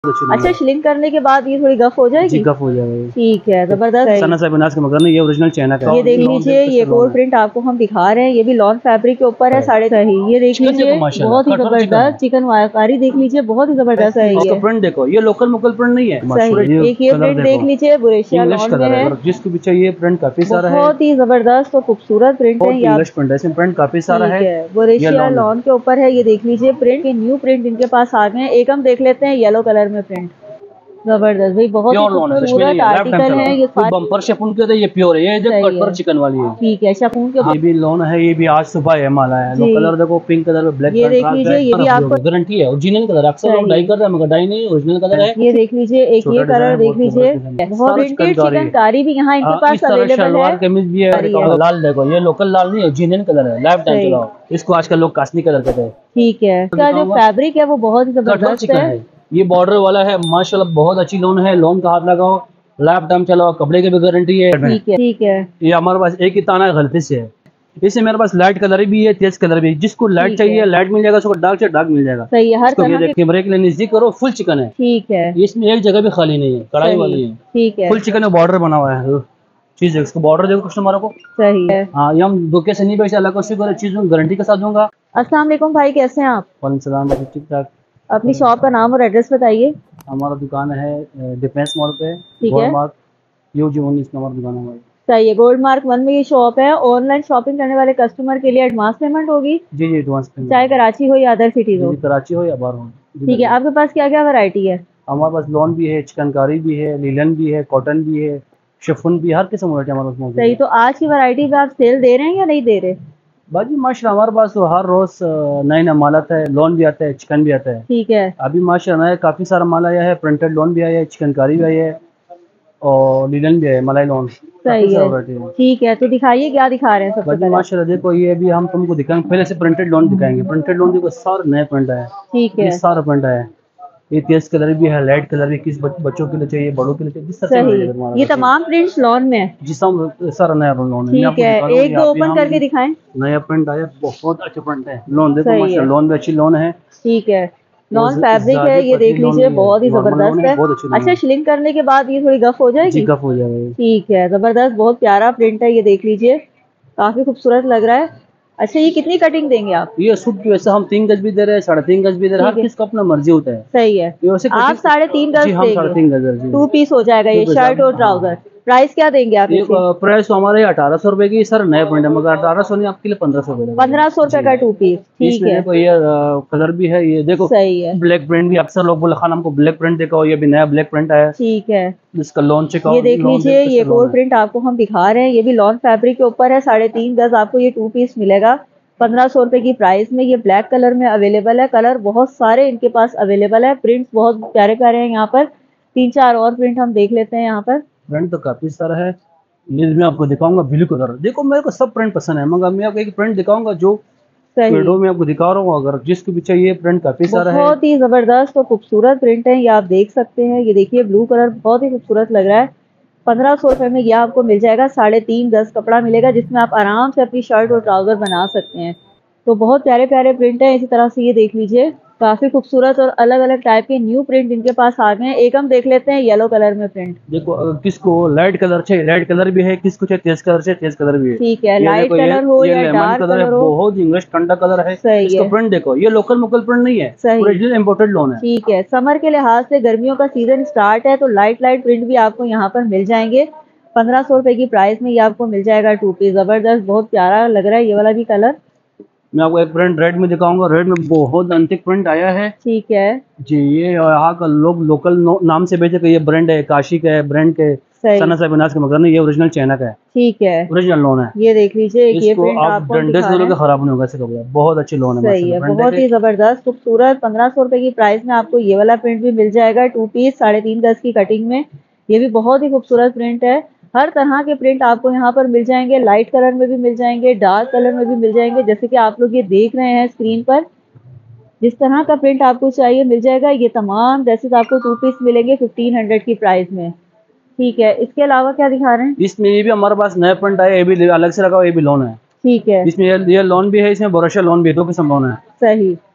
अच्छा, श्रिंक करने के बाद ये थोड़ी गफ हो जाएगी? जी, गफ हो जाएगी। ठीक है, जबरदस्त। सना साहब बनास के मगर ये ओरिजिनल चाइना का है। ये देख लीजिए, ये कोर प्रिंट आपको हम दिखा रहे हैं, ये भी लॉन फैब्रिक के ऊपर है, साढ़े सही। ये देख लीजिए, बहुत ही जबरदस्त चिकन वायकारी, देख लीजिए बहुत ही जबरदस्त है। ये प्रिंट देखो, ये लोकल मुकल प्रिंट नहीं है। सही। एक ये प्रिंट देख लीजिए, बुरेशिया लॉन में है, जिसको भी चाहिए प्रिंट काफी सारा है, बहुत ही जबरदस्त और खूबसूरत प्रिंट है। इंग्लिश प्रिंट है, इसमें प्रिंट काफी सारा है। बुरेशिया लॉन के ऊपर है, ये देख लीजिए प्रिंट के न्यू प्रिंट इनके पास आ गए हैं। एक हम देख लेते हैं येलो कलर में प्रिंट, जबरदस्त भाई, बहुत ही खूबसूरत आर्टिकल है। ये बम्पर शेफून के, ये प्योर है, ये जो कटवर चिकन वाली है। ठीक है, शेफून के ये भी लोन है, ये भी आज सुबह है माला है। कलर देखो, पिंक कलर में ब्लैक, ये देख लीजिए, ये भी आपको गारंटी है, ओरिजिनल कलर। अक्सर लोग डाई करते हैं मगर डाई नहीं, ओरिजिनल कलर है। ये देख लीजिए, एक ये कलर देख लीजिए, बहुत प्रिंटेड चिकनकारी भी यहाँ इनके पास अवेलेबल है। कमीज भी है, लाल देखो, ये लोकल लाल नहीं, ओरिजिनल कलर है। लाइफ टाइम चलाओ इसको, आजकल लोग कास्नी कलर कहते हैं। ठीक है, इसका जो फैब्रिक है वो बहुत ही जबरदस्त है। ये बॉर्डर वाला है, माशाल्लाह बहुत अच्छी लोन है। लोन का हाथ लगाओ, लाइफ टाइम चलाओ, कपड़े की भी गारंटी है। ठीक है। ये हमारे पास एक ही ताना है गलती से, इससे मेरे पास लाइट कलर भी है, तेज कलर भी है। जिसको लाइट चाहिए लाइट मिल जाएगा, उसको डार्क से डार्क मिल जाएगा। सही है, हर तरह के कैमरे के लिए नजदीक करो, फुल चिकन है। ठीक है, इसमें एक जगह भी खाली नहीं है, कढ़ाई वाली है। ठीक है, फुल चिकन में बॉर्डर बना हुआ है। चीज है, इसको बॉर्डर देखो कस्टमर को। सही है। हाँ, ये हम धोखे से नहीं बेचे, अल्लाह को शुक्र है, चीज गारंटी के साथ दूंगा। अस्सलाम वालेकुम भाई, कैसे हैं आप? वालेकुम, ठीक ठाक। अपनी शॉप का नाम और एड्रेस बताइए। हमारा दुकान है डिफेंस मोड़ पे, ठीक है, UG19 नंबर दुकान है हमारी। सही है, गोल्ड मार्क 1 में ये शॉप है। ऑनलाइन शॉपिंग करने वाले कस्टमर के लिए एडवांस पेमेंट होगी? जी, एडवांस पेमेंट, चाहे कराची हो या अदर सिटीज हो। कराची हो या बाहर हो। ठीक है, आपके पास क्या क्या वैरायटी है? हमारे पास लॉन भी है, चिकनकारी भी है, लीलन भी है, कॉटन भी है, शिफॉन भी, हर किस्म वैरायटी हमारे पास। सही, तो आज की वैरायटी पे आप सेल दे रहे हैं या नहीं दे रहे? बाजी माशाल्लाह हमारे पास तो हर रोज नए नया माल आता है। लोन भी आता है, चिकन भी आता है। ठीक है, अभी माशाल्लाह नया काफी सारा माल आया है। प्रिंटेड लोन भी आया है, चिकनकारी भी आई है और लीलन भी है, मलाई लोन। सही है। ठीक है, तो दिखाइए क्या दिखा रहे हैं सबसे पहले। माशाल्लाह देखो, ये भी हम तुमको दिखाएंगे। पहले से प्रिंटेड लोन दिखाएंगे। प्रिंटेड लोन देखो, सारे नए प्रिंट है। ठीक है, सारा प्रिंट है। ये तेज कलर भी है, लाइट कलर भी, किस बच्चों के लिए चाहिए, बड़ों के लिए चाहिए, जिस तरह से। ये तमाम प्रिंट्स लॉन में है? जी, सारा नया लोन है। ठीक है, एक दो ओपन करके दिखाएं। नया प्रिंट आया, बहुत अच्छा प्रिंट है। लोन देखो माशाल्लाह, लोन भी अच्छी लोन है। ठीक है, नॉन फैब्रिक है, ये देख लीजिए, बहुत ही जबरदस्त है। अच्छा, श्रिंक करने के बाद ये थोड़ी गफ हो जाएगी? जी, गफ हो जाएगी। ठीक है, जबरदस्त, बहुत प्यारा प्रिंट है, ये देख लीजिए, काफी खूबसूरत लग रहा है। अच्छा, ये कितनी कटिंग देंगे आप? ये सूट की वैसे हम 3 गज भी दे रहे हैं, 3.5 गज भी दे रहे हैं, हर किसका अपना मर्जी होता है। सही है, आप 3.5 गज देंगे? 3.5 गज 2 पीस हो जाएगा ये, शर्ट और ट्राउजर। प्राइस क्या देंगे आप? प्राइस तो हमारे 1800 रुपए की सर, नया प्रिंट है, मगर 1800 नहीं, आपके लिए 1500 रुपए। 1500 रुपए का 2 पीस। ठीक है, देखो ये कलर भी है, ये देखो सही है, ब्लैक प्रिंट भी। अक्सर लोग बोले खान हमको ब्लैक प्रिंट देखो, ये भी नया ब्लैक प्रिंट है। ठीक है, इसका लॉन चेक, ये देख लीजिए, ये कोर प्रिंट आपको हम दिखा रहे हैं, ये भी लॉन फैब्रिक के ऊपर है। 3.5 गज आपको ये 2 पीस मिलेगा 1500 रुपए की प्राइस में। ये ब्लैक कलर में अवेलेबल है, कलर बहुत सारे इनके पास अवेलेबल है। प्रिंट्स बहुत प्यारे प्यारे हैं यहाँ पर। 3-4 और प्रिंट हम देख लेते हैं यहाँ पर। प्रिंट तो काफी सारा है, मैं आपको दिखाऊंगा। ब्लू कलर देखो, मेरे को सब प्रिंट पसंद है, मगर मैं आपको एक प्रिंट दिखाऊंगा जो वीडियो में आपको दिखा रहा हूँ। अगर जिसको भी चाहिए, प्रिंट काफी सारा है, बहुत ही जबरदस्त और खूबसूरत प्रिंट है, ये आप देख सकते हैं। ये देखिए, ब्लू कलर बहुत ही खूबसूरत लग रहा है। 1500 रुपए में यह आपको मिल जाएगा। 3.5 गज कपड़ा मिलेगा, जिसमें आप आराम से अपनी शर्ट और ट्राउजर बना सकते हैं। तो बहुत प्यारे प्यारे प्रिंट है। इसी तरह से ये देख लीजिए, काफी खूबसूरत और अलग अलग टाइप के न्यू प्रिंट इनके पास आ गए हैं। एक हम देख लेते हैं येलो कलर में प्रिंट। देखो, किसको लाइट कलर चाहिए लाइट कलर भी है, किसको चाहिए तेज कलर चाहिए तेज कलर भी है। ठीक है, लाइट कलर हो या डार्क कलर हो, बहुत इंग्लिश ठंडा कलर है। इसका प्रिंट देखो, ये लोकल मुकल प्रिंट नहीं है, ओरिजिनल इंपोर्टेड लोन है। ठीक है, समर के लिहाज से गर्मियों का सीजन स्टार्ट है, तो लाइट लाइट प्रिंट भी आपको यहाँ पर मिल जाएंगे। 1500 रुपए की प्राइस में ये आपको मिल जाएगा 2 पीस। जबरदस्त, बहुत प्यारा लग रहा है ये वाला भी कलर। मैं आपको एक प्रिंट रेड में दिखाऊंगा। रेड में बहुत अंतिक प्रिंट आया है। ठीक है जी, ये यहाँ का लोग लोकल नाम से बेचे, ये ब्रांड है, काशी का है, ब्रांड के सना साहब बनास के, मगर नहीं, ये ओरिजिनल चाइना का है। ठीक है, ओरिजिनल लोन है। ये देख लीजिए, ये प्रिंट आपको डंडे से खराब नहीं होगा इसका कपड़ा, बहुत अच्छी लोन है। सही है, बहुत ही जबरदस्त खूबसूरत। 1500 रुपए की प्राइस में आपको ये वाला प्रिंट भी मिल जाएगा 2 पीस 3.5 गज की कटिंग में। ये भी बहुत ही खूबसूरत प्रिंट है। हर तरह के प्रिंट आपको यहाँ पर मिल जाएंगे। लाइट कलर में भी मिल जाएंगे, डार्क कलर में भी मिल जाएंगे, जैसे कि आप लोग ये देख रहे हैं स्क्रीन पर। जिस तरह का प्रिंट आपको चाहिए मिल जाएगा। ये तमाम ड्रेसेस आपको 2 पीस मिलेंगे 1500 की प्राइस में। ठीक है, इसके अलावा क्या दिखा रहे हैं? इसमें ये भी हमारे पास नया प्रिंट आया, ये भी अलग से रखा हुआ, ये भी लोन है। ठीक है, इसमें ये लोन भी है, इसमें बोरोशा लोन भी है, 2 किस्म लोन है। सही।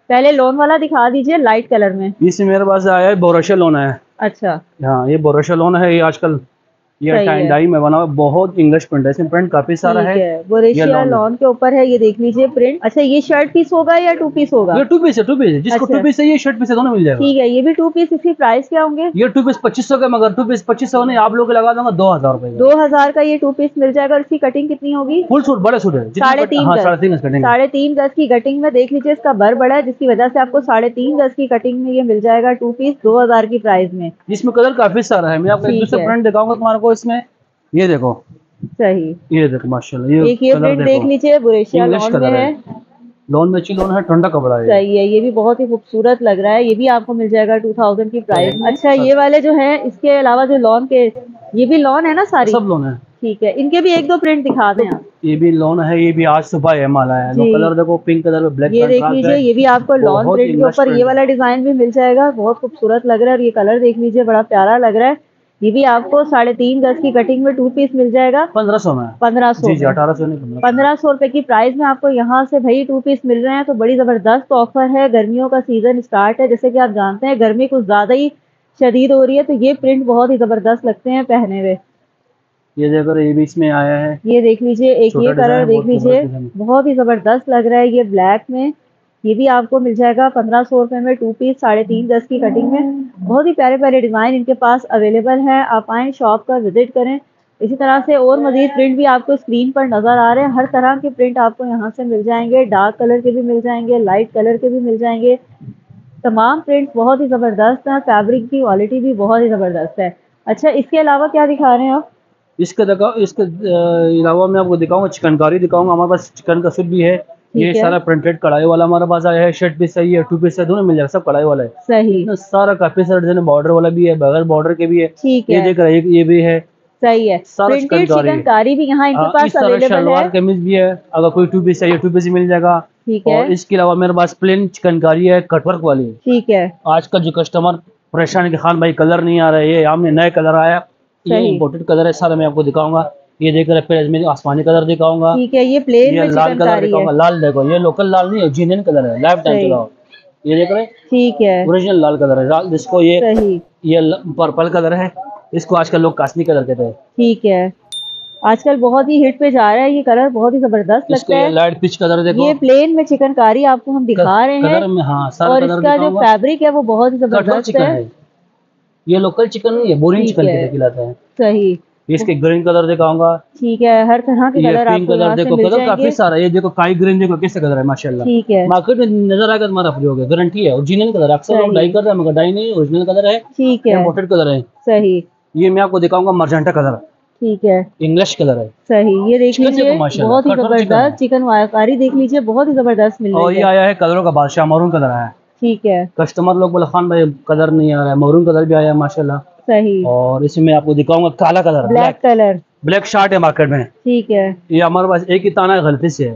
पहले लोन वाला दिखा दीजिए लाइट कलर में। इसमें मेरे पास आया है बोरोशा लोन है। अच्छा, हाँ, ये बोरोशा लोन है। ये आजकल ये सही है। डाई में बना हुआ, बहुत इंग्लिश प्रिंट है, इसमें प्रिंट काफी सारा ठीक है। है, बोरेशिया लॉन लॉन के ऊपर है, ये देख लीजिए प्रिंट। अच्छा, ये शर्ट पीस होगा या टू पीस होगा? ये टू पीस है, टू पीस है। जिसको अच्छा, टू पीस चाहिए शर्ट पीस है, दोनों मिल जाएगा। ठीक है, ये भी टू पीस। इसकी प्राइस क्या होंगे? ये टू पीस 2500 का, मगर टू पीस 2500 नहीं, आप लोग को लगा दूंगा 2000 रुपए का। 2000 का ये टू पीस मिल जाएगा। और इसकी कटिंग कितनी होगी? फुल सूट, बड़े सूट है। 3.5 हाँ, गज। 3.5 गज कटिंग है। 3.5 गज की कटिंग में देख लीजिए, इसका बर बड़ा है, जिसकी वजह से आपको 3.5 गज की कटिंग में ये मिल जाएगा टू पीस 2000 की प्राइस में। इसमें कलर काफी सारा है। मैं आपको एक ठीक दूसरा है। प्रिंट दिखाऊंगा तुम्हारे को इसमें। ये देखो, सही, ये देखो माशाल्लाह, एक ये प्रिंट देख लीजिए, बोरेशिया इंग्लिश लॉन में कलर है। है। लॉन में अच्छी लॉन है, ठंडा कपड़ा है। सही है, ये भी बहुत ही खूबसूरत लग रहा है। ये भी आपको मिल जाएगा 2000 की प्राइस में। अच्छा, ये वाले जो है, इसके अलावा जो लॉन के, ये भी लॉन है ना सारी? सब लॉन है। ठीक है, इनके भी एक दो प्रिंट दिखा दें आप। ये भी लॉन है, ये भी आज सुबह है माल आया है। जी। कलर देखो, पिंक कलर में ब्लैक ये देख लीजिए, ये भी आपको लॉन बहुत प्रिंट के इंग्लिश ऊपर ये प्रिंट वाला डिजाइन भी मिल जाएगा। बहुत खूबसूरत लग रहा है। और ये कलर देख लीजिए, बड़ा प्यारा लग रहा है। ये भी आपको 3.5 गज की कटिंग में टू पीस मिल जाएगा 1500 में। 1500 जी जी, में। 1800 नहीं, 1500 रुपए की प्राइस में आपको यहाँ से भाई टू पीस मिल रहे हैं। तो बड़ी जबरदस्त ऑफर है। गर्मियों का सीजन स्टार्ट है, जैसे कि आप जानते हैं गर्मी कुछ ज्यादा ही शदीद हो रही है, तो ये प्रिंट बहुत ही जबरदस्त लगते हैं पहने हुए। ये देखो, ये भी इसमें आया है। ये देख लीजिए, एक छोटा ये डिजाइन कलर है, देख बहुत लीजिए, खूबसूरत डिजाइन। बहुत ही जबरदस्त लग रहा है ये ब्लैक में। ये भी आपको मिल जाएगा 1500 रुपए में टू पीस 3.5 गज की कटिंग में। बहुत ही प्यारे प्यारे डिजाइन इनके पास अवेलेबल है। आप आएँ शॉप का विजिट करें। इसी तरह से और मजीद प्रिंट भी आपको स्क्रीन पर नजर आ रहे हैं। हर तरह के प्रिंट आपको यहाँ से मिल जाएंगे। डार्क कलर के भी मिल जाएंगे, लाइट कलर के भी मिल जाएंगे। तमाम प्रिंट्स बहुत ही जबरदस्त हैं। फैब्रिक की क्वालिटी भी बहुत ही जबरदस्त है। अच्छा, इसके अलावा क्या दिखा रहे हैं आप? इसके अलावा मैं आपको दिखाऊंगा, चिकनकारी दिखाऊंगा। हमारे पास चिकन का सूट भी है। ये ठीक है। सारा प्रिंटेड कढ़ाई वाला हमारे पास आया है। शर्ट भी सही है, टू पीस है, दोनों मिल जाएगा। सब कढ़ाई वाला है। सही, इतना सारा काफी सारा डिजाइन, बॉर्डर वाला भी है, बगैर बॉर्डर के भी है। ठीक ये है। देख रहे हैं, ये भी है। सही है, सारा प्रिंटेड चिकनकारी चिकनकारी भी यहाँ इनके हाँ, पास इस तरह अवेलेबल है। शलवार कमीज भी है। अगर कोई टू पीस चाहिए, टू पीस मिल जाएगा। ठीक है। और इसके अलावा मेरे पास प्लेन चिकनकारी है, कटवर्क वाली। ठीक है। आजकल जो कस्टमर परेशान है कि खान भाई कलर नहीं आ रहा है, ये हमने नए कलर आया, ये सही। इम्पोर्टेड कलर है सारा। मैं आपको दिखाऊंगा। ये देख रहे, फिर इसमें आसमानी कलर दिखाऊंगा। ठीक है, ये प्लेन ये में लाल कलर चिकनकारी है। दिखाऊंगा। लाल देखो, ये लोकल लाल नहीं है, जीनियन कलर है, लाइफ टाइम सही। चला हुआ। ये देख रहे, ठीक है। ओरिजिनल लाल कलर है। जिसको सही। ये पर्पल कलर है, इसको आजकल लोग काश्मी कलर कहते हैं। ठीक है, आजकल बहुत ही हिट पे जा रहा है ये कलर, बहुत ही जबरदस्त इसको लगता ये है। लाइट पिच कलर देखो। ये प्लेन में चिकनकारी आपको हम दिखा रहे हैं। कलर में हाँ, सारा और कलर इसका जो दिखाऊंगा। फैब्रिक है वो बहुत ही कटवर्क जबरदस्त चिकन है। है, ये लोकल चिकन नहीं है, बोरिंग ठीक चिकन है। कहलाता है। सही। इसके ग्रीन कलर दिखाऊंगा। ठीक है, हर तरह के ये कलर पिंक आपको कलर यहाँ से देखो, मिल कलर काफी जाएंगे। सारा। ये देखो, काई ग्रीन देखो कैसे कलर है माशाल्लाह। ठीक है। मार्केट में नजर आएगा तुम्हारा प्रयोग है, गारंटी है। ओरिजिनल कलर अक्सर लोग डाई करते हैं, मगर डाई नहीं, ओरिजिनल कलर है। ठीक है। इम्पोर्टेड कलर है। सही। ये मैं आपको दिखाऊंगा, मर्जेंटा कलर, ठीक है। इंग्लिश कलर है। सही, ये देख चिकन लीजिए, देखो माशाल्लाह, बहुत ही कटवर्क चिकन जबरदस्त है। चिकन वायकारी देख लीजिए, बहुत ही जबरदस्त मिल और रही ये है। आया है कलरों का बादशाह, मरून कलर आया है। ठीक है। कस्टमर लोग बोले खान भाई कलर नहीं आ रहा है, मरून कलर भी आया है माशाल्लाह। सही। और इसमें आपको दिखाऊंगा काला colour, black colour. Black short है मार्केट में। ठीक है। ये हमारे पास एक ही ताना है, गलती से है।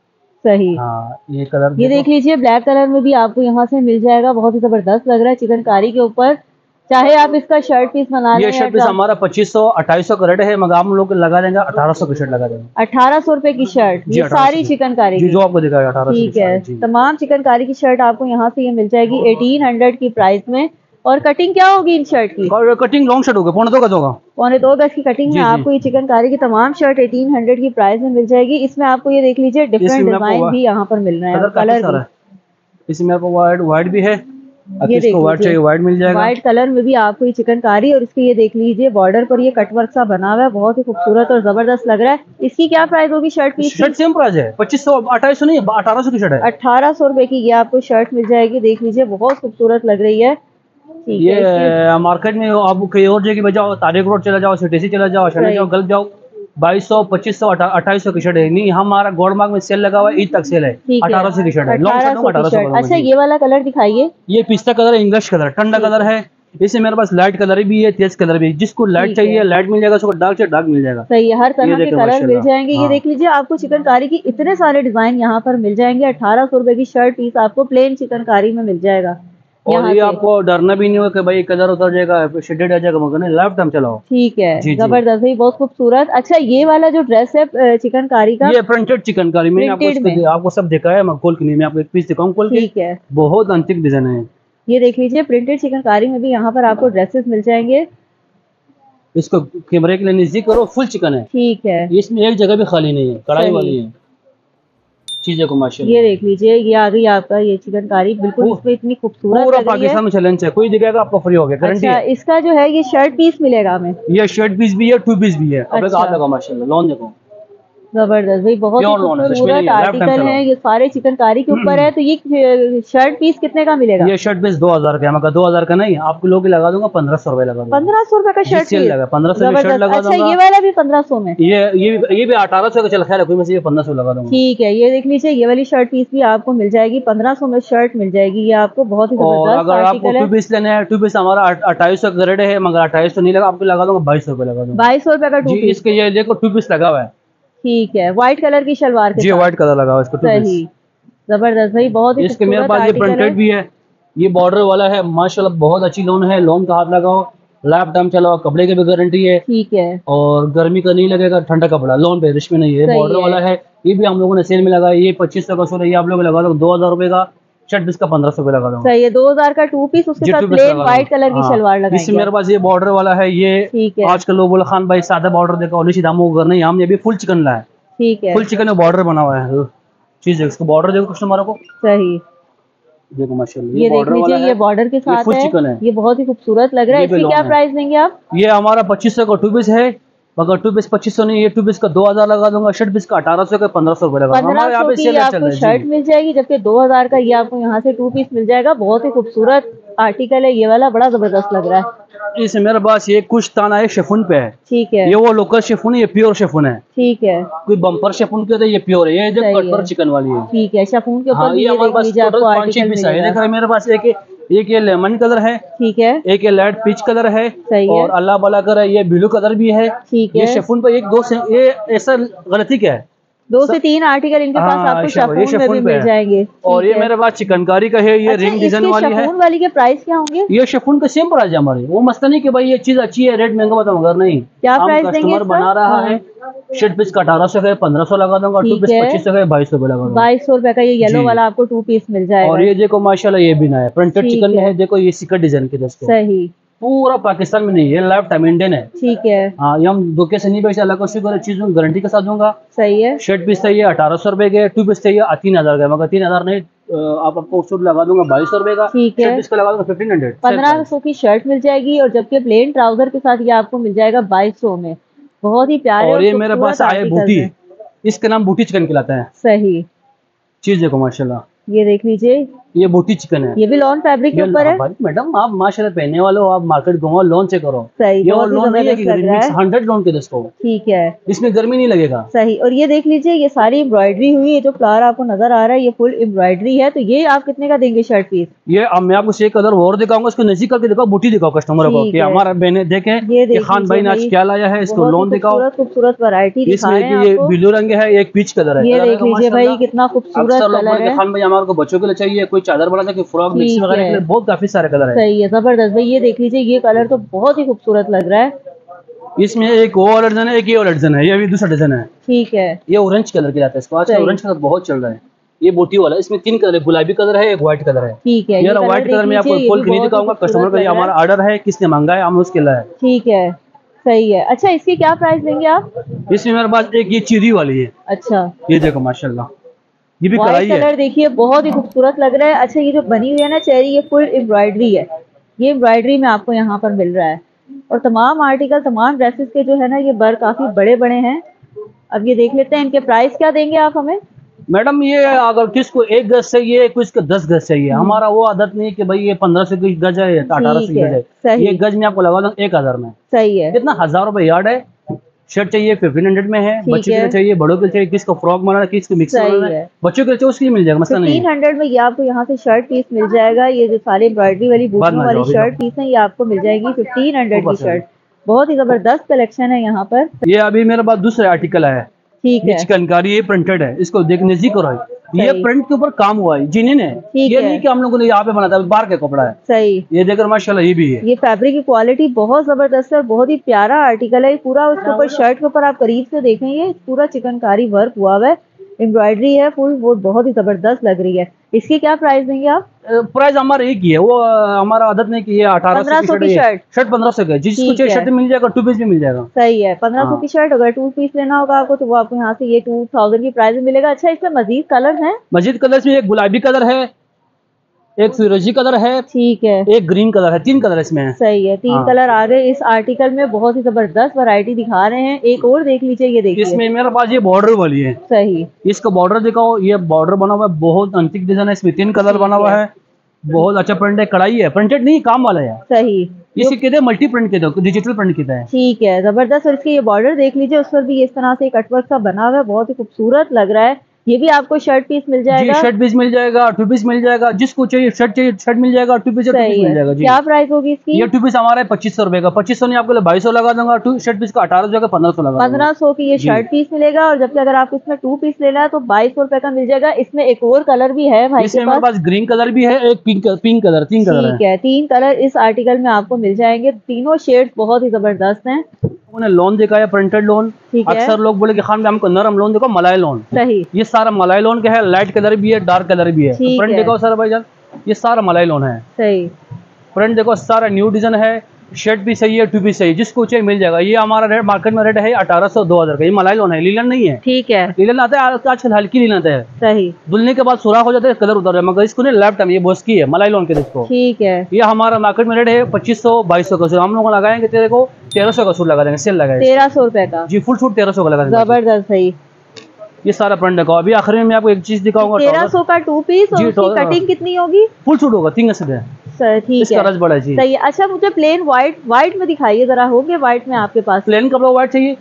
सही। हाँ, ये कलर ये देख लीजिए, ब्लैक कलर में भी आपको यहाँ से मिल जाएगा। बहुत ही जबरदस्त लग रहा है चिकनकारी के ऊपर। चाहे आप इसका शर्ट पीस बना लें ये शर्ट पीस हमारा 2500-2800 का रेट है, मगर हम लोग लगा देंगे 1800 की शर्ट लगा देंगे। 1800 रुपए की शर्ट, जी, ये 1800 सारी की। चिकनकारी जी, की। जो आपको दिखाया 1800 ठीक है, जी। तमाम चिकनकारी की शर्ट आपको यहाँ से ये मिल जाएगी 1800 की प्राइस में। और कटिंग क्या होगी इन शर्ट की? और कटिंग लॉन्ग शर्ट होगा, 2.5 गज होगा। 2.25 गज की कटिंग में जी, जी। आपको ये चिकनकारी की तमाम शर्ट 1800 की प्राइस में मिल जाएगी। इसमें आपको ये देख लीजिए, डिफरेंट इसमें आपको डिजाइन भी यहाँ पर मिल रहे हैं, कलर काफी कलर सारा भी। है। इसमें आपको व्हाइट भी है। ये देख इसको व्हाइट लीजिए, चाहिए, व्हाइट मिल जाएगा। व्हाइट कलर में भी आपको ये चिकनकारी। और इसके ये देख लीजिए, बॉर्डर पर ये कटवर्क सा बना हुआ है, बहुत ही खूबसूरत और जबरदस्त लग रहा है। इसकी क्या प्राइस होगी शर्ट पीस की? शर्ट सेम प्राइस है, 2500-2800 नहीं है, 1800 की शर्ट है। 1800 रुपए की ये आपको शर्ट मिल जाएगी। देख लीजिए, बहुत खूबसूरत लग रही है। ठीक है। ये मार्केट में आप कहीं और जगह जाओ, तारिक रोड चला जाओ, सिटी चला जाओ, शनि जाओ, गल्फ जाओ, 2200, 2500, 2800 की शर्ट है। नहीं, हमारा गोडमार्ग में सेल लगा हुआ है, ईद तक सेल है। 1800 की शर्ट है, लॉन्ग शर्ट 1800। अच्छा, ये वाला कलर दिखाइए। ये पिस्ता कलर है, इंग्लिश कलर, ठंडा कलर है। इसमें मेरे पास लाइट कलर भी है, तेज कलर भी है। जिसको लाइट चाहिए लाइट मिल जाएगा, उसको डार्क से डार्क मिल जाएगा। सही है, हर तरह के कलर मिल जाएंगे। ये हाँ। देख लीजिए, आपको चिकनकारी की इतने सारे डिजाइन यहाँ पर मिल जाएंगे। 1800 रुपए की शर्ट पीस आपको प्लेन चिकनकारी में मिल जाएगा। और ये आपको डरना भी नहीं होगा कि भाई कलर उतर जाएगा, शेडेड आ जाएगा, मगर नहीं, लाइफ टाइम चलाओ। ठीक है, जबरदस्त भाई, बहुत खूबसूरत। अच्छा, ये वाला जो ड्रेस है चिकनकारी का, ये प्रिंटेड चिकनकारी, मैंने आपको सब दिखाया है, मैं खोल के नहीं, मैं आपको एक पीस दिखाऊं खोल के। ठीक है, बहुत अंतिक डिजाइन है। ये देख लीजिए, प्रिंटेड चिकनकारी में भी यहाँ पर आपको ड्रेसेस मिल जाएंगे। इसको कैमरे के लिए नजदीक करो, फुल चिकन है। ठीक है, इसमें एक जगह भी खाली नहीं है, कढ़ाई वाली है चीजें को माशाल्लाह। ये देख लीजिए, ये आ गई आपका ये चिकनकारी, बिल्कुल इसमें इतनी खूबसूरत पूरा पाकिस्तान में चैलेंज है, कोई दिखाएगा आपको फ्री हो गया, गारंटी है। इसका जो है ये शर्ट पीस मिलेगा हमें, ये शर्ट पीस भी है, 2 पीस भी है। अब हाथ लगाओ माशाल्लाह, लॉन देखो, जबरदस्त भाई, बहुत ही खूबसूरत आर्टिकल है। ये सारे चिकनकारी के ऊपर है। तो ये शर्ट पीस कितने का मिलेगा? ये शर्ट पीस 2000 का है, मगर 2000 का नहीं, आपको लोग लगा दूंगा 1500 रुपए लगा दूंगा। 1500 रुपए का शर्ट पीस लगा, 1500 का शर्ट लगा दूंगा। अच्छा, ये वाला भी 1500 में? ये भी 1800 का चल, खैर कोई मैं 1500 लगा दूंगा। ठीक है, ये देख लीजिए, ये वाली शर्ट पीस भी आपको मिल जाएगी 1500 में, शर्ट मिल जाएगी ये आपको, बहुत ही जबरदस्त। अगर आपको 2 पीस लेने हैं, 2 पीस हमारा 2800 का रेट है, मगर 2800 नहीं लगा, आपको लगा दूंगा 2200 रुपए लगा दूंगा। 2200 रुपए का 2 पीस। इसके ये देखो 2 पीस लगा हुआ है। ठीक है, व्हाइट कलर की शलवार के जी, व्हाइट कलर लगा हुआ है इसको। सही, जबरदस्त भाई, बहुत ही इसके मेरे पास ये प्रिंटेड भी है, ये बॉर्डर वाला है माशाल्लाह, बहुत अच्छी लोन है। लोन का हाथ लगाओ, लाइफ टाइम चलाओ, कपड़े की भी गारंटी है। ठीक है, और गर्मी का नहीं लगेगा, ठंडा कपड़ा लोन पे रिस्क में नहीं है। बॉर्डर वाला है, ये भी हम लोगों ने सेल में लगाया, ये 2500 का सोल है, ये आप लोग लगा दो 2000 रुपए का शर्ट, इसका 1500 रुपए लगा दूंगा। सही है, 2000 का 2 पीस, उसके साथ प्लेन व्हाइट कलर की शलवार लगाएंगे। इसमें मेरे पास ये बॉर्डर वाला है, ये आजकल लोग बोले खान भाई सादा बॉर्डर देखो, निशी दामों को नहीं, हमने अभी फुल चिकन लाया है। ठीक है, फुल चिकन में बॉर्डर बना हुआ है चीज है, इसको बॉर्डर देखो कस्टमर को। सही, देखो माशाल्लाह, ये देख लीजिए, ये बॉर्डर के साथ फुल चिकन है, ये बहुत ही खूबसूरत लग रहा है। इसकी क्या प्राइस देंगे आप? ये हमारा 2500 का 2 पीस है, मगर 2 पीस 2500 नहीं, ये 2 पीस का 2000 लगा दूंगा। शर्ट पीस का 1800 का 1500 रुपए लगा। हमारे यहाँ पे सेल आपको शर्ट मिल जाएगी, जबकि 2000 का ये आपको यहाँ से 2 पीस मिल जाएगा। बहुत ही खूबसूरत आर्टिकल है ये वाला, बड़ा जबरदस्त लग रहा है। इस मेरे पास ये कुछ ताना है, शिफॉन पे है। ठीक है, ये वो लोकल शिफॉन है, ये प्योर शिफॉन है। ठीक है, कोई बम्पर शिफॉन के होता है, ये प्योर है। ये जो कटवर चिकन वाली है, ठीक है, शिफॉन के ऊपर ये हमारे पास 5-6 पीस है। देखो मेरे पास एक ये लेमन कलर है, ठीक है, एक ये लाइट पीच कलर है, और अल्लाह वाला कलर है, ये ब्लू कलर भी है। ठीक है, ये शिफॉन पे 1-2 से ये ऐसा गलती क्या है, 2 से 3 आर्टिकल इनके पास आपको शिफॉन में भी मिल जाएंगे। और ये मेरे पास चिकनकारी का है, ये रिंग डिजाइन वाली है। शिफॉन वाली के प्राइस क्या होंगे? ये शिफॉन का सेम प्राइस है हमारे, वो मस्त नहीं कि भाई ये चीज अच्छी है रेट महंगा बताऊं, मगर नहीं, क्या प्राइस देंगे? कस्टमर बना रहा है। शर्ट पीस का 1800 का 1500 लगा दूंगा, 2 पीस 2500 का 2200 रुपए लगा दूंगा। 2200 रुपए का ये येलो वाला आपको 2 पीस मिल जाएगा। और ये देखो माशाल्लाह, ये भी ना है, प्रिंटेड चिकन में है। देखो ये सिकट डिजाइन के दोस्तों, सही, पूरा पाकिस्तान में नहीं है, लाइफ टाइम इंडियन है। ठीक है, हाँ, ये हम धोखे से नहीं बेचते, अलग उसकी चीज गारंटी के साथ दूंगा। सही है, शर्ट पीस चाहिए 1800 रुपए के, 2 पीस चाहिए 3000 का, मगर 3000 नहीं, आपको सूट लगा दूंगा 2200 रुपए का। ठीक है, इसका लगा दूंगा 1500, 1500 की शर्ट मिल जाएगी, और जबकि प्लेन ट्राउजर के साथ ये आपको मिल जाएगा 2200 में। बहुत ही प्यारे। और ये मेरे पास आया बूटी, इसका नाम बूटी चिकन कहलाता है। सही, चीज देखो माशाल्लाह, ये देख लीजिए, ये बूटी चिकन है, ये भी लॉन फैब्रिक के ऊपर है। मैडम आप माशाल्लाह पहने वाले हो, आप मार्केट घूमो, लोन से करो। सही, ये लोन नहीं है कि 100 लोन के दोस्तों। ठीक है, इसमें गर्मी नहीं लगेगा। सही, और ये देख लीजिए, ये सारी एम्ब्रॉयडरी हुई है, जो फ्लावर आपको नजर आ रहा है, ये फुल एम्ब्रॉयडरी है। तो ये आप कितने का देंगे शर्ट पीस? ये अब मैं आपको एक कलर और दिखाऊंगा, इसको नजदीक करके दिखाओ, बूटी दिखाओ कस्टमर को कि हमारा बहने देखे कि खान भाई ने आज क्या लाया है। इसको लोन दिखाओ, खूबसूरत वैरायटी, इसमें ये ब्लू रंग है, एक पीच कलर है। ये देख लीजिए भाई, कितना खूबसूरत कलर है। खान भाई हमारे को बच्चों के लिए चाहिए, कोई चादर बना था, फ्रॉक मिक्स वगैरह के लिए, बहुत काफी सारे कलर है। सही है, जबरदस्त भाई, ये देख लीजिए, ये कलर तो बहुत ही खूबसूरत लग रहा है। इसमें एक वो वाला डिजाइन है, एक ये वाला डिजाइन है, ये भी दूसरा डिजाइन है। ठीक है, ये ऑरेंज कलर के लाता है, इसको आजकल ऑरेंज कलर बहुत चल रहा है। ये बूटी वाला, इसमें 3 कलर है, गुलाबी कलर है, एक व्हाइट कलर है। ठीक है, ये व्हाइट कलर में आपको खोल के नहीं दिखाऊंगा, कस्टमर का हमारा ऑर्डर है, किसने मांगा है, हम उसके लिए। ठीक है, सही है। अच्छा, इसकी क्या प्राइस देंगे आप? इसमें मेरे पास एक ये चीरी वाली है। अच्छा, ये देखो माशाल्लाह, ये भी कढ़ाई है, कलर देखिए, बहुत ही खूबसूरत लग रहा है। अच्छा, ये जो बनी हुई है ना चेरी, ये फुल एम्ब्रॉयडरी है, ये एम्ब्रॉयडरी में आपको यहाँ पर मिल रहा है। और तमाम आर्टिकल, तमाम ड्रेसेस के जो है ना, ये बर काफी बड़े बड़े हैं। अब ये देख लेते हैं, इनके प्राइस क्या देंगे आप हमें? मैडम, ये अगर किसको 1 गज चाहिए, किसको 10 गज चाहिए, हमारा वो आदत नहीं है कि भाई ये 1500 की गज है, 1800 की गज है। ये गज में आपको लगा दूं 1000 में। सही है, कितना 1000 रुपए यार्ड है। शर्ट चाहिए 1500 में है, बच्चों के लिए चाहिए, बड़ों के लिए चाहिए, किसको फ्रॉक बनाना, किसको मिक्स बनाना है, बच्चों के लिए उसके लिए मिल जाएगा, मसला नहीं है। 1500 में ये आपको यहाँ से शर्ट पीस मिल जाएगा। ये जो सारे एम्ब्रॉयडरी वाली बूटियों वाली शर्ट पीस है, ये आपको मिल जाएगी 1500 की शर्ट। बहुत ही जबरदस्त कलेक्शन है यहाँ पर। ये अभी मेरे पास दूसरे आर्टिकल है, ठीक है, चिकनकारी, ये प्रिंटेड है, इसको देख नजदीक करो, ये प्रिंट के ऊपर काम हुआ है, जिनिन है, ये नहीं कि हम लोगों ने यहाँ पे बना था, बाहर का कपड़ा है। सही, ये देखकर माशाल्लाह ये भी है। ये फैब्रिक की क्वालिटी बहुत जबरदस्त है, बहुत ही प्यारा आर्टिकल है पूरा। उसके ऊपर शर्ट के ऊपर आप करीब से देखेंगे पूरा चिकनकारी वर्क हुआ है, एम्ब्रॉयडरी है फुल, वो बहुत ही जबरदस्त लग रही है। इसकी क्या प्राइस देंगे आप? प्राइस हमारा एक ही है, वो हमारा आदत नहीं की है 1800 की शर्ट 1500 का, जिसको चाहिए शर्ट मिल जाएगा, 2 पीस भी मिल जाएगा। सही है, 1500 की शर्ट, अगर 2 पीस लेना होगा आपको तो वो आपको यहाँ से ये 2000 की प्राइस में मिलेगा। अच्छा, इसमें मजीद कलर हैं? मजीद कलर में एक गुलाबी कलर है, एक फिरोजी कलर है, ठीक है, एक ग्रीन कलर है, 3 कलर इसमें है। सही है, 3 कलर आ गए इस आर्टिकल में, बहुत ही जबरदस्त वैरायटी दिखा रहे हैं। एक और देख लीजिए, ये देखिए इसमें मेरे पास ये बॉर्डर वाली है। सही, इसका बॉर्डर दिखाओ, ये बॉर्डर बना हुआ है, बहुत अंतिक डिजाइन है, इसमें 3 कलर बना हुआ है, बहुत अच्छा प्रिंट है, कढ़ाई है, प्रिंटेड नहीं काम वाला है। सही, इसी कहते हैं मल्टी प्रिंट कहते हैं, डिजिटल प्रिंट कहते हैं। ठीक है, जबरदस्त। और इसके ये बॉर्डर देख लीजिए, उस पर भी इस तरह से कटवर्क सा बना हुआ है, बहुत ही खूबसूरत लग रहा है। ये भी आपको शर्ट पीस मिल जाएगा? जी, शर्ट पीस मिल जाएगा, 2 पीस मिल जाएगा, जिसको चाहिए शर्ट मिल जाएगा, 2 पीस मिल जाएगा। जी, क्या प्राइस होगी इसकी? ये 2 पीस हमारा है 2500 रुपए का, 2500 नहीं आपको 2200 लगा दूंगा, शर्ट पीस का 1800 का 1500 लगा, 1500 की ये शर्ट पीस मिलेगा। और जबकि अगर आपको इसमें 2 पीस लेना है तो 2200 रुपए का मिल जाएगा। इसमें एक और कलर भी है भाई के पास, ग्रीन कलर भी है, एक पिंक कलर, 3 कलर। ठीक है, 3 कलर इस आर्टिकल में आपको मिल जाएंगे, तीनों शेड्स बहुत ही जबरदस्त हैं। उन्होंने लोन दिखाया, प्रिंटेड लोन। अक्सर लोग बोले कि खान में हमको नरम लोन देखो, मलाई लोन। सही, ये सारा मलाई लोन का है, लाइट कलर भी है, डार्क कलर भी है। तो प्रिंट देखो सर भाईजान, ये सारा मलाई लोन है। सही, प्रिंट देखो, सारा न्यू डिजाइन है, शर्ट भी सही है, 2 पीस सही, जिसको चाहिए मिल जाएगा। ये हमारा रेट मार्केट में रेट है 1800 2000 का, ये मलाई लोन है, लीलन नहीं है। ठीक है, लीलन आता है आजकल, हल्की लीलन आता है। सही, धुलने के बाद सुराख हो जाता है, कलर उतर जाए, मगर इसको नहीं लैप टाइम, ये बोस की है, मलाई लोन के जिसको। ठीक है, ये हमारा मार्केट में रेट है 2500 2200 का सूट, हम लोग लगाएंगे तेरे को 1300 का सूट लगा देंगे, सेल लगाएंगे 1300 रुपए का। जी, फुल सूट 1300 का लगा देंगे। जबरदस्त। सही, ये सारा प्रिंट दिखाओ। अभी आखिर में मैं आपको एक चीज दिखाऊंगा, 1300 का 2 पीस, और उसकी कटिंग कितनी होगी? फुल सूट होगा, 3 से ठीक है, रस बड़ा जी। सही है। अच्छा, मुझे प्लेन व्हाइट में दिखाइए जरा, होंगे व्हाइट में आपके पास? प्लेन कपड़ा व्हाइट चाहिए?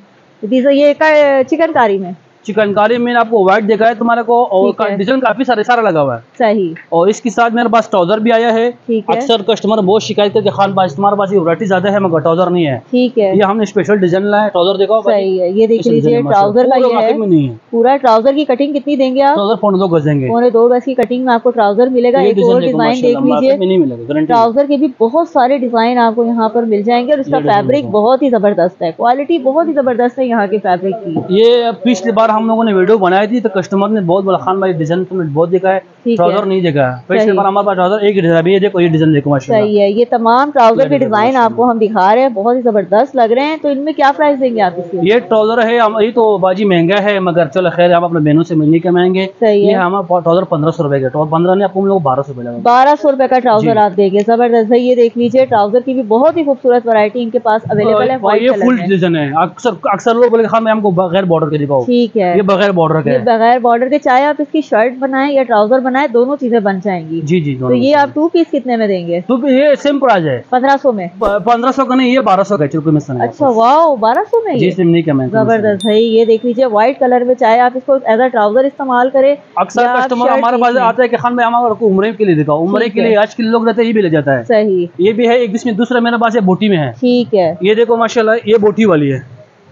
ये चिकनकारी में, चिकनकारी में आपको व्हाइट देखा है तुम्हारे को, और डिजाइन काफी सारा लगा हुआ है। सही, और इसके साथ मेरे पास ट्राउजर भी आया है। अक्सर कस्टमर बहुत शिकायत करके खान पास तुम्हारे पास वैरायटी ज्यादा है मगर ट्राउजर नहीं है। ठीक है, ये हमने स्पेशल डिजाइन लाया है, ट्राउजर देखो। सही है, ये देख लीजिए, ट्राउजर का ये है पूरा। ट्राउजर की कटिंग कितनी देंगे आप? ट्राउजर 2.5 गज देंगे, 2.5 गज की कटिंग में आपको ट्राउजर मिलेगा। एक और डिजाइन देख लीजिए, ट्राउजर के भी बहुत सारे डिजाइन आपको यहाँ पर मिल जाएंगे, और इसका फैब्रिक बहुत ही जबरदस्त है, क्वालिटी बहुत ही जबरदस्त है यहाँ के फैब्रिक की। ये पिछली बार हम लोगों ने वीडियो बनाई थी तो कस्टमर ने बहुत बोला खान भाई डिजाइन तुमने बहुत देखा है, ट्राउजर नहीं देखा है। पिछले बार हमारे पास ट्राउजर एक ही डिजाइन, ये देखो, ये डिजाइन देखो माशाल्लाह। सही है, ये तमाम ट्राउजर के डिजाइन आपको हम दिखा रहे हैं, बहुत ही जबरदस्त लग रहे हैं। तो इनमें क्या प्राइस देंगे आप इसके? ये ट्राउजर है, ये तो बाजी महंगा है, मगर चलो खैर आप अपने बहनों से मिलने के महंगे। ये हमारा ट्राउजर 1500 रुपए का, 15 नहीं आपको हम लोग 1200 रुपए, 1200 रुपए का ट्राउजर आप देंगे। जबरदस्त है, ये देख लीजिए, ट्राउजर की भी बहुत ही खूबसूरत वैरायटी इनके पास अवेलेबल है। ये फुल डिजाइन है, अक्सर लोग बोले खान हमको बगैर बॉर्डर के दिखाओ। ठीक है, ये बगैर बॉर्डर के, बगैर बॉर्डर के, चाहे आप इसकी शर्ट बनाएं या ट्राउजर बनाएं, दोनों चीजें बन जाएंगी। जी जी, तो ये आप 2 पीस कितने में देंगे? ये सेम प्राइस है, 1500 में। 1500 का नहीं, ये 1200 का रुपए में। अच्छा, वाह, 1200 में ये? जी, नहीं, जबरदस्त है। ये देख लीजिए, व्हाइट कलर में, चाहे आप इसको एज अ ट्राउजर इस्तेमाल करें। अक्सर कस्टमर हमारे पास आता है कि खान भाई हमारे उम्रे के लिए दिखाओ, उम्रे के लिए आज के लोग रहते हैं, ये भी ले जाता है। सही, ये भी है एक, इसमें दूसरा मेरे पास बोटी में है। ठीक है, ये देखो माशाल्लाह, ये बोटी वाली है,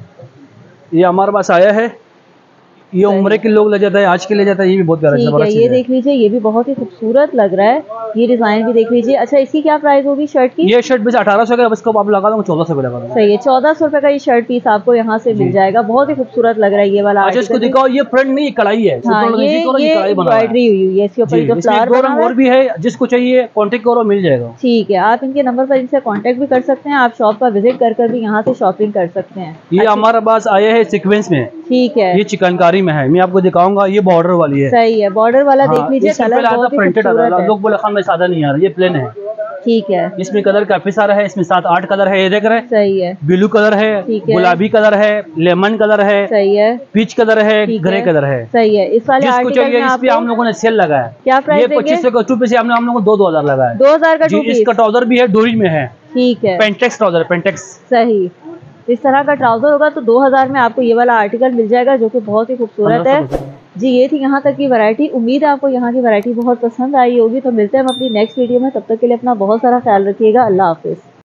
ये हमारे पास आया है, ये उम्रे के लोग ले जाता है, आज के ले जाता है, ये भी बहुत प्यारा है। ये देख लीजिए, ये भी बहुत ही खूबसूरत लग रहा है, ये डिजाइन भी देख लीजिए। अच्छा, इसकी क्या प्राइस होगी शर्ट की? ये शर्ट बस 1800 का, इसको आप लगा दूंगा 1400 लगा दूंगा। सही है, 1400 रुपए का ये शर्ट पीस आपको यहाँ से मिल जाएगा, बहुत ही खूबसूरत लग रहा है ये वाला। अच्छा, इसको दिखाओ, ये प्रिंट नहीं, कढ़ाई है, एम्ब्रॉयडरी हुई है इसके ऊपर, जो फ्लावर और भी है, जिसको चाहिए कॉन्टेक्ट करो, मिल जाएगा। ठीक है, आप इनके नंबर पर इनसे कॉन्टेक्ट भी कर सकते हैं, आप शॉप पर विजिट कर भी यहाँ से शॉपिंग कर सकते हैं। ये हमारे पास आया है सीक्वेंस में। ठीक है, ये चिकनकारी में है, मैं आपको दिखाऊंगा, ये बॉर्डर वाली है। सही है, बॉर्डर वाला देख लीजिए, कलर बहुत ही खूबसूरत है। लोग बोले खान भाई सादा नहीं आ रहा, ये प्लेन है। ठीक है, इसमें कलर काफी सारा है, इसमें 7-8 कलर है, ये देख रहे हैं। सही है, ब्लू कलर है, गुलाबी कलर है, लेमन कलर है। सही है, पीच कलर है, ग्रे कलर है। सही है, इस वाले जिसको चाहिए इस पे हम लोगों ने सेल लगाया। क्या प्राइस? ये 2500 का 2 पीस हम लोगों को 2000 लगाया। 2000 का 2 पीस। इसका ट्राउजर भी है, डोरी में है। ठीक है, पेंटेक्स ट्राउजर, पेंटेक्स। सही, इस तरह का ट्राउजर होगा तो 2000 में आपको ये वाला आर्टिकल मिल जाएगा, जो कि बहुत ही खूबसूरत है। जी, ये थी यहाँ तक की वैरायटी। उम्मीद है आपको यहाँ की वैरायटी बहुत पसंद आई होगी। तो मिलते हैं हम अपनी नेक्स्ट वीडियो में, तब तक के लिए अपना बहुत सारा ख्याल रखिएगा। अल्लाह हाफिज।